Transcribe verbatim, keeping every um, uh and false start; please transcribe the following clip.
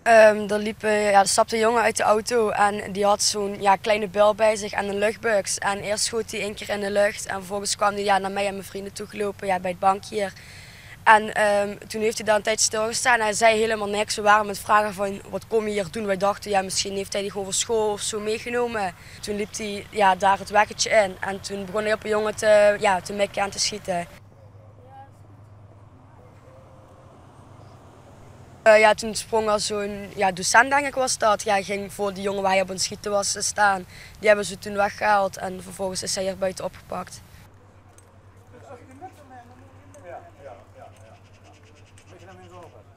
Um, er, liep, uh, ja, er stapte een jongen uit de auto en die had zo'n ja, kleine bel bij zich en een luchtbuks. En eerst schoot hij één keer in de lucht en vervolgens kwam hij ja, naar mij en mijn vrienden toegelopen ja, bij het bankje hier. En um, toen heeft hij daar een tijdje stilgestaan en hij zei helemaal niks. We waren met vragen van wat kom je hier doen? Wij dachten ja, misschien heeft hij die gewoon voor school of zo meegenomen. Toen liep hij ja, daar het weggetje in en toen begon hij op een jongen te, ja, te mikken en te schieten. Uh, ja, toen sprong er zo'n ja, docent, denk ik was dat. Ja, ging voor die jongen waar hij op aan het schieten was staan. Die hebben ze toen weggehaald en vervolgens is hij hier buiten opgepakt. Ja, ja, ja, ja.